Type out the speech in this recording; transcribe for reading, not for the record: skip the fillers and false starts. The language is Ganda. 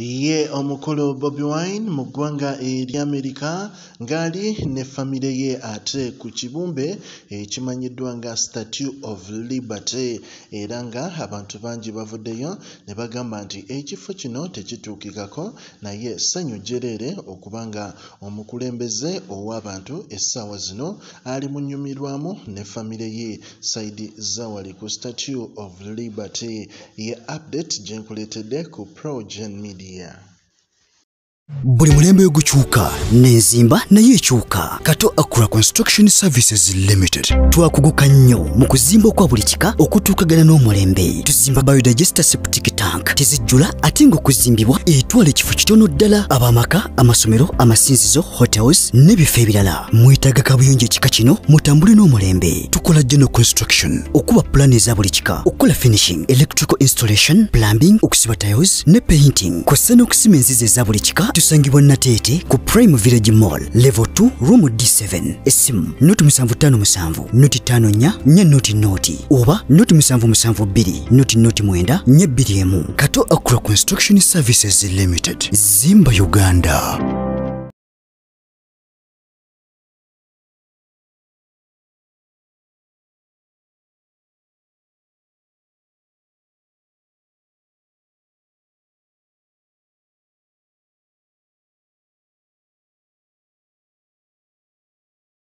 Ye omukolo Bobi Wine mu ggwanga ery'Amerika ngali ne famire ye ate ku kibumbe ekimanyiddwa nga Statue of Liberty era nga abantu bangi bavuddeyo ne bagamba nti ekifo kino tekituukikako naye ssanyu jjereere okubanga omukulembeze ow'abantu essaawa zino ali munnyumirwamu ne famire ye Saidi Zawali ku Statue of Liberty. Ye update gye nkuleetedde ku PROJOURN Media. Buli mulembe gukyuka n'enzimba naye ekyuka. Kato Akura Construction Services Limited twakuguka nnyo mu kuzimba kwa buli kika okutuukagana n'omulembe. Tuzimba biodigester septic tank tezijjula ate ng'okuzimbibwa etwala ekifo kitono ddala ab'amaka, amasomero, amasinzizo, hotels n'ebifo ebirala. Mwetaaga kabuyonjo ekika kino mutambule n'omulembe. Tukola general construction okuba plan eza buli kika, okukola finishing, electrical installation, plumbing, okusiba tiles ne painting kw'ossa n'okusima enzizi eza buli kika. Tusangibwa Nateete ku Prime Village Mall level 2 room D7 esimu noti 757 noti 54 noti noti oba noti 772 noti 9 Kato Akura Construction Services Limited. Zimba Uganda.